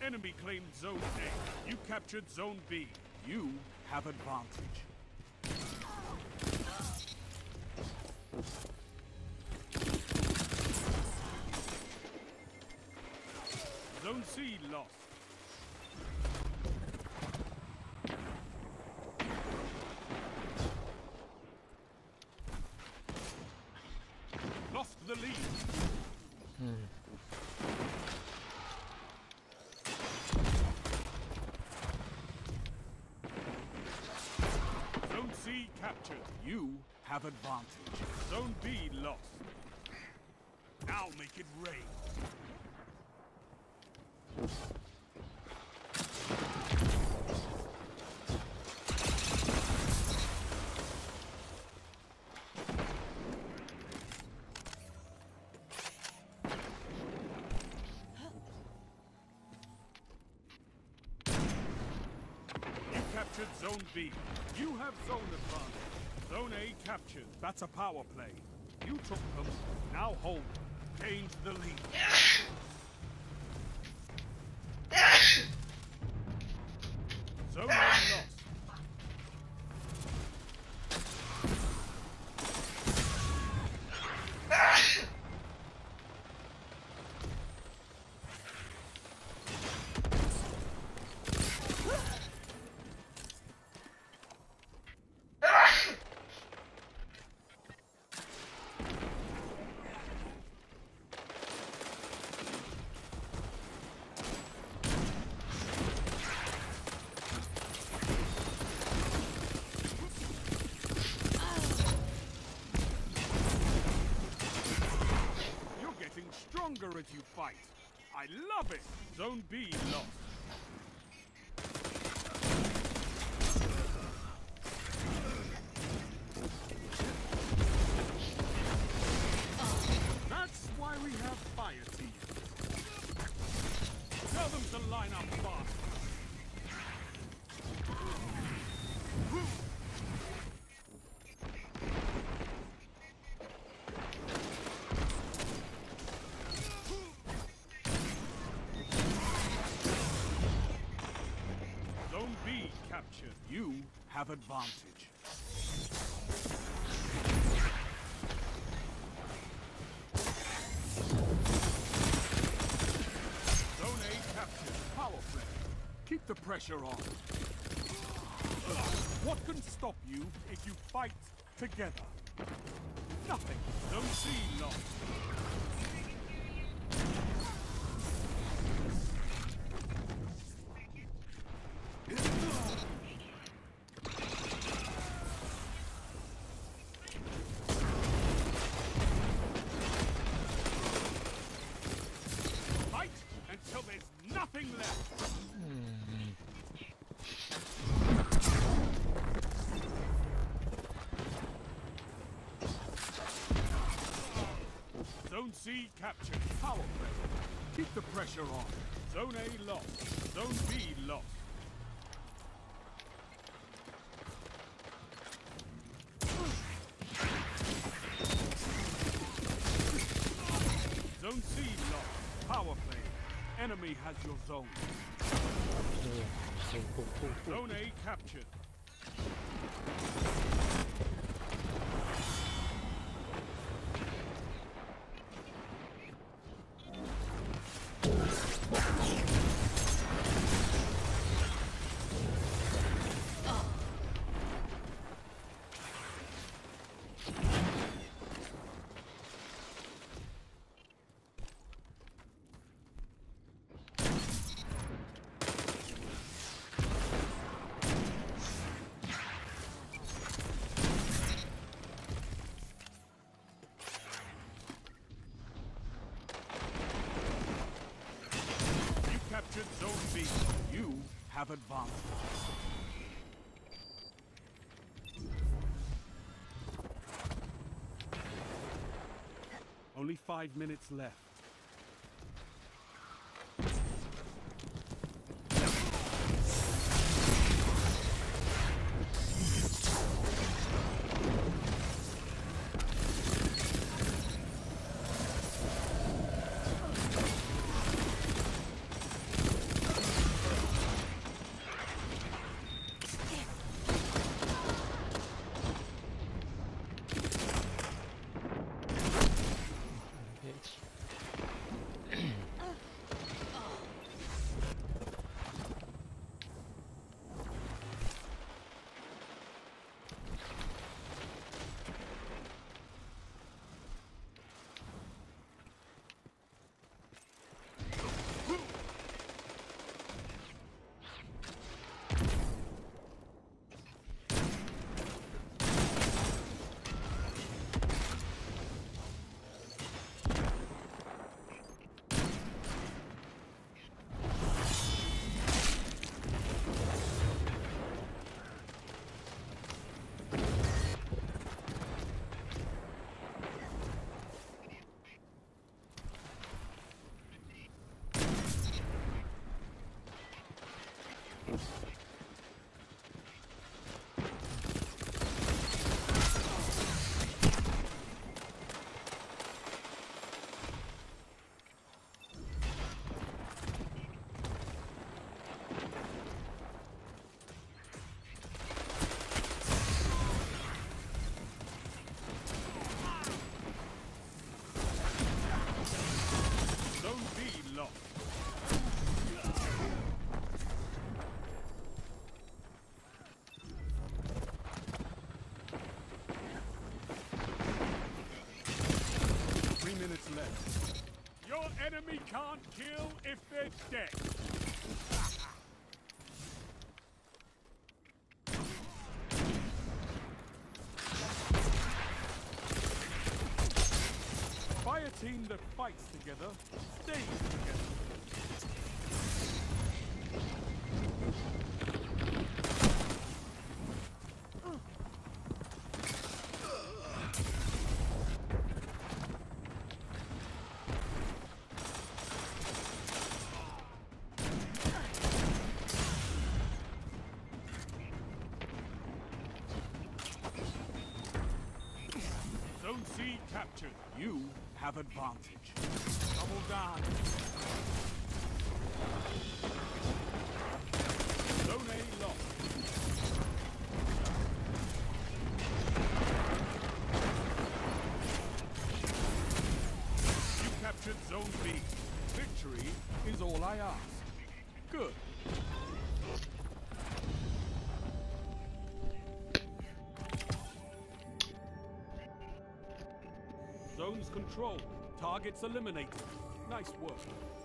Enemy claimed Zone A. You captured Zone B. You have advantage. Zone C lost. Lost the lead. Zone C captured. You have advantage. Zone B lost. Now make it rain. Captured Zone B. You have zone advantage. Zone A captured. That's a power play. You took them. Now hold them. Gained the lead. Zone A lost. Stronger as you fight. I love it. Zone B lost. That's why we have fire teams. Tell them to line up fast. Zone B captured. You have advantage. Zone A captured. Power play. Keep the pressure on. What can stop you if you fight together? Nothing. Zone C lost. Fight until there's nothing left. Zone C captured. Power play. Keep the pressure on. Zone A lost. Zone B lost. Zone C lost. Power play. Enemy has your zone. Zone A captured. Captured Zone B. You have advantage. Only 5 minutes left. lost. Minutes left. Your enemy can't kill if they're dead. Fire team that fights together stays together. Zone C captured. You have advantage. Double down. Zone A lost. You captured Zone B. Victory is all I ask. Good. Zones controlled. Targets eliminated. Nice work.